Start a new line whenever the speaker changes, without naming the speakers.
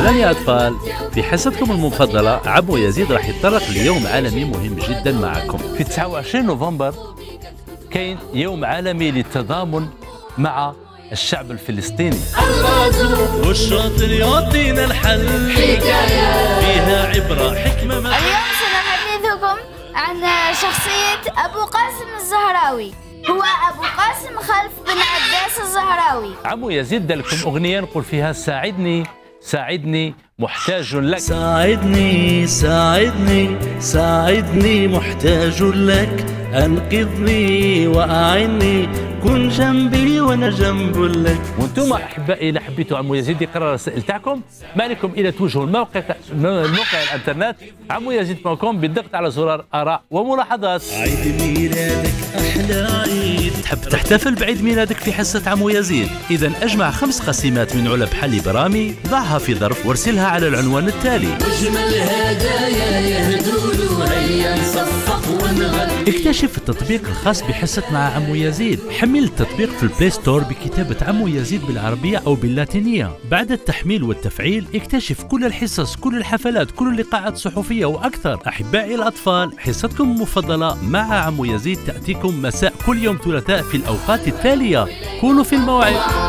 أهلا يا أطفال، في حصتكم المفضلة عمو يزيد راح يتطرق ليوم عالمي مهم جدا معكم. في 29 نوفمبر كاين يوم عالمي للتضامن مع الشعب الفلسطيني. والشاطر يعطينا الحل، حكاية فيها عبرة حكمة.
اليوم سنحدثكم عن شخصية أبو قاسم الزهراوي. هو أبو قاسم خلف بن عباس الزهراوي.
عمو يزيد دلكم أغنية نقول فيها ساعدني ساعدني محتاج لك.
ساعدني ساعدني ساعدني محتاج لك، أنقذني وأعني، كن جنبي وأنا جنب لك.
وانتم أحبائي إذا حبيتوا عمو يزيد يقرر الرسائل تاعكم ما عليكم إلا توجهوا الموقع الانترنت عمويزيد.com بالضغط على زرار آراء وملاحظات.
عيد ميلادك أحلى عيد.
تحب تحتفل بعيد ميلادك في حصة عمو يزيد؟ إذا أجمع 5 قسيمات من علب حلي برامي، ضعها في ظرف وارسلها على العنوان التالي.
أجمل هدايا يهدوا هيا نصفق ونغني.
اكتشف التطبيق الخاص بحصة مع عمو يزيد. حمل التطبيق في البلاي ستور بكتابة عمو يزيد بالعربية أو باللاتينية. بعد التحميل والتفعيل اكتشف كل الحصص، كل الحفلات، كل اللقاءات الصحفية وأكثر. أحبائي الأطفال، حصتكم المفضلة مع عمو يزيد تأتيكم مساء كل يوم ثلاثاء في الأوقات التالية. كونوا في الموعد.